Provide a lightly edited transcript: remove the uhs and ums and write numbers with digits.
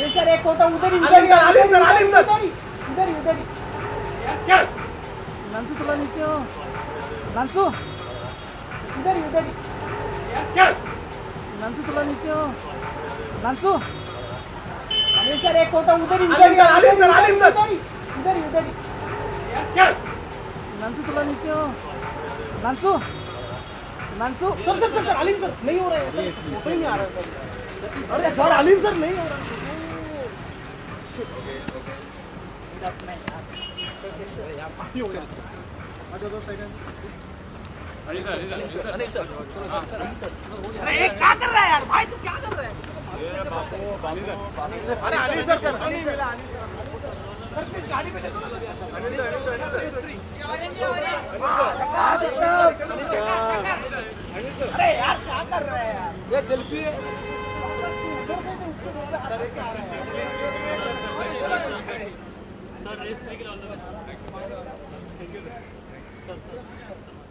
sir एक photo उधर क्या नंसू तुला नीचे हो नंसू इधर क्या नंसू तुला नीचे हो नंसू सर एक फोटो उधर क्या नंसू तुला नीचे हो नंसू सर आलिम सर नहीं हो रहा है कोई नहीं आ रहा है अरे सर आलिम सर नहीं हो रहा अरे क्या कर रहा है यार भाई तू क्या कर रहा है अरे अनिल सर गाड़ी पे अरे यार क्या कर रहा है यार ये सेल्फी है सर रेस के लिए